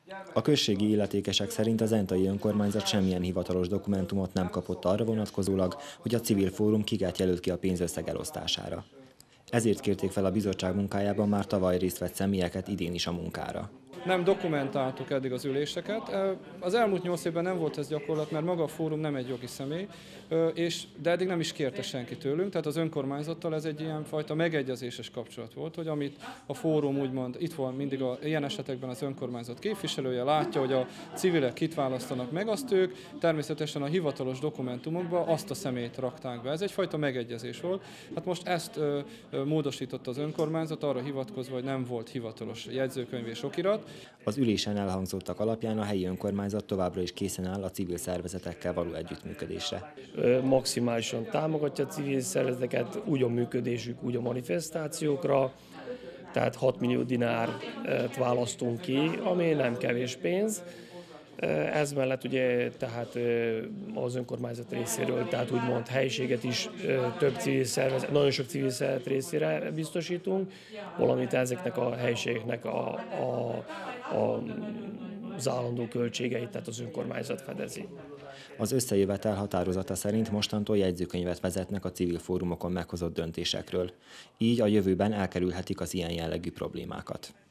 A községi illetékesek szerint az entai önkormányzat semmilyen hivatalos dokumentumot nem kapott arra vonatkozólag, hogy a civil fórum kiket jelölt ki a pénzösszeg elosztására. Ezért kérték fel a bizottság munkájában már tavaly részt vett személyeket idén is a munkára. Nem dokumentáltuk eddig az üléseket. Az elmúlt 8 évben nem volt ez gyakorlat, mert maga a fórum nem egy jogi személy, de eddig nem is kérte senki tőlünk, tehát az önkormányzattal ez egy ilyen fajta megegyezéses kapcsolat volt, hogy amit a fórum úgymond, itt van mindig ilyen esetekben az önkormányzat képviselője, látja, hogy a civilek kit választanak meg, azt ők természetesen a hivatalos dokumentumokba azt a személyt rakták be. Ez egyfajta megegyezés volt. Hát most ezt módosította az önkormányzat, arra hivatkozva, hogy nem volt hivatalos jegyzőkönyv és okirat. Az ülésen elhangzottak alapján a helyi önkormányzat továbbra is készen áll a civil szervezetekkel való együttműködésre. Maximálisan támogatja a civil szervezeteket, úgy a működésük, úgy a manifestációkra, tehát 6 millió dinárt választunk ki, ami nem kevés pénz. Ez mellett ugye tehát az önkormányzat részéről, tehát úgymond helyiséget is több civil szervezet, nagyon sok civil szervezet részére biztosítunk, valamint ezeknek a helyiségeknek az állandó költségeit, tehát az önkormányzat fedezi. Az összejövetel határozata szerint mostantól jegyzőkönyvet vezetnek a civil fórumokon meghozott döntésekről. Így a jövőben elkerülhetik az ilyen jellegű problémákat.